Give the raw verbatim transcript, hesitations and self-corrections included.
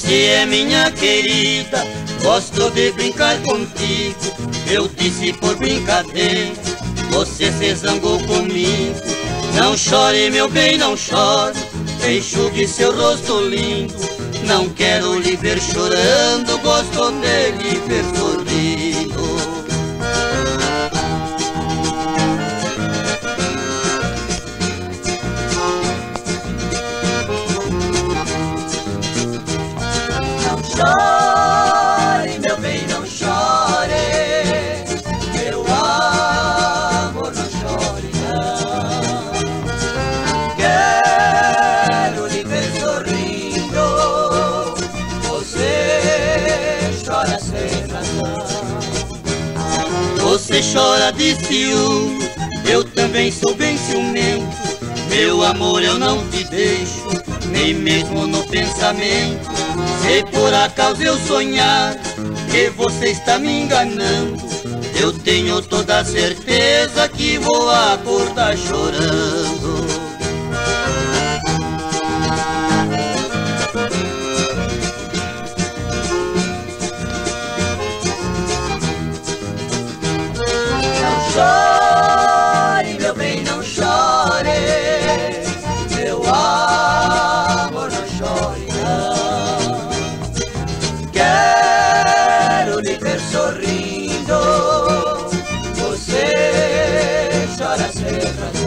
Você é minha querida, gosto de brincar contigo. Eu disse por brincadeira, você se zangou comigo. Não chore, meu bem, não chore, enxugue seu rosto lindo. Não quero lhe ver chorando, gosto de lhe ver sorrindo. Não chore, meu bem, não chore, meu amor, não chore não. Quero lhe ver sorrindo, você chora sem razão. Você chora de ciúme, eu também sou bem ciumento. Meu amor, eu não te deixo, nem mesmo no pensamento. Se por acaso eu sonhar que você está me enganando, eu tenho toda a certeza que vou acordar chorando. Não chore, meu bem, não chore, meu amor, não chore não. Quero lhe ver sorrindo, você chora sem razão.